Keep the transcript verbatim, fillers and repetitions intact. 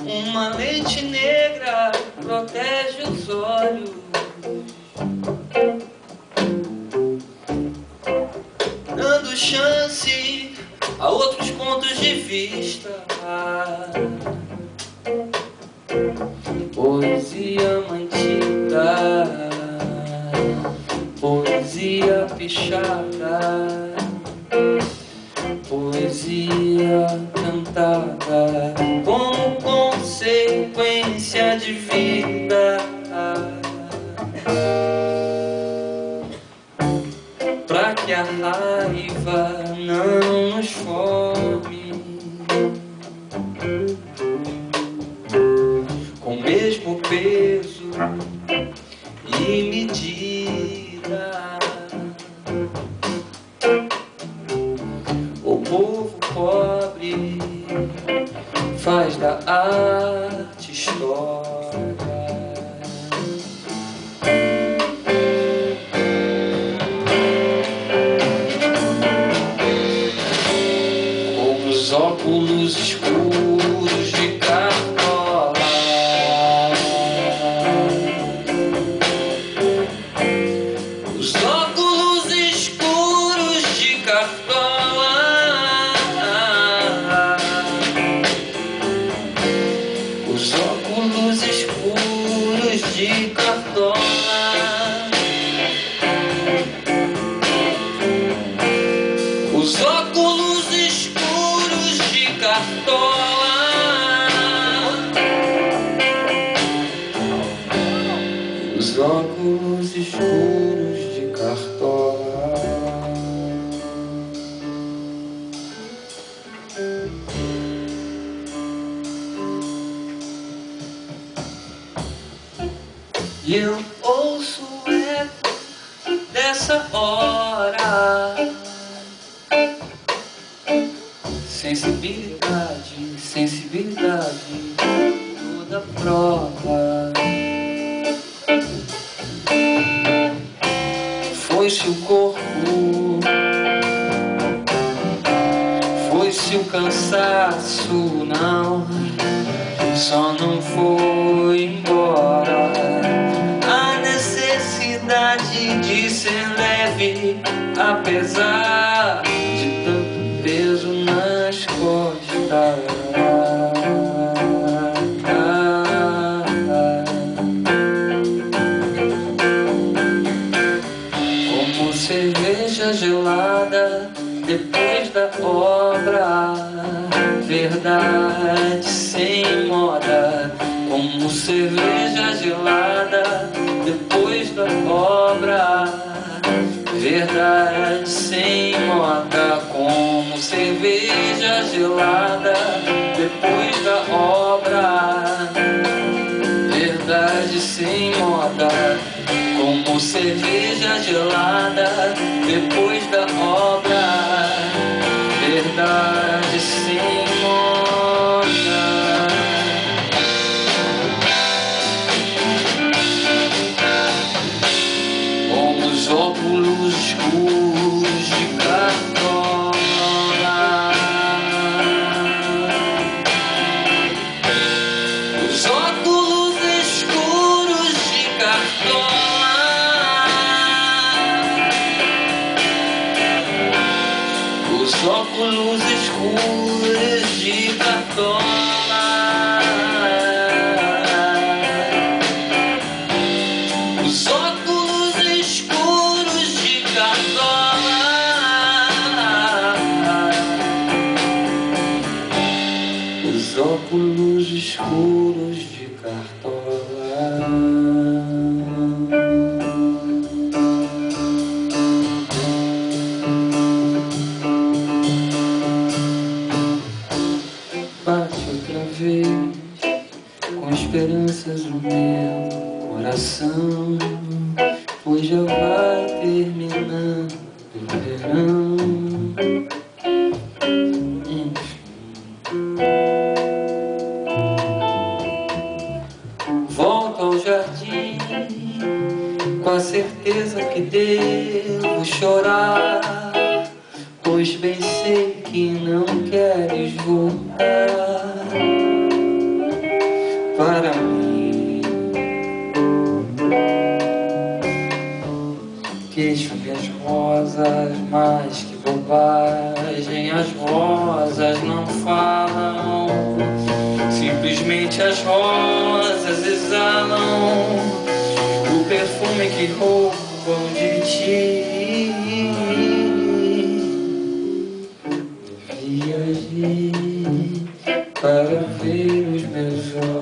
Uma lente negra protege os olhos, dando chance a outros pontos de vista. Poesia mantida, poesia pichada, poesia cantada como consequência de vida, pra que a raiva não nos forme com o mesmo peso e medida. O povo pobre faz da arte história. Com os óculos escuros de cartola, os óculos escuros de cartola, os óculos escuros de cartola, os óculos escuros de cartola, os óculos escuros de cartola. E eu ouço o eco dessa hora. Sensibilidade, sensibilidade, toda prova. Foi-se o corpo, foi-se o cansaço, não, só não foi embora a necessidade de ser leve, apesar de tanto peso nas costas. Como cerveja gelada depois da obra, verdade sem moda. Como cerveja gelada depois da obra, verdade sem moda. Como cerveja gelada depois da obra, verdade sem moda. Como cerveja gelada depois da obra, verdade sem moda. Como os óculos escuros de cartola, os óculos escuros de cartola, os óculos escuros de cartola, os óculos escuros de cartola, os óculos escuros de cartola. Bate outra vez com esperanças no meu coração, pois já vai terminando o verão. Enfim, volto ao jardim com a certeza que devo chorar, pois bem sei que não queres voltar. rosas, mas que bobagem, as rosas não falam, simplesmente as rosas exalam o perfume que roubam de ti. Viajei para ver os meus olhos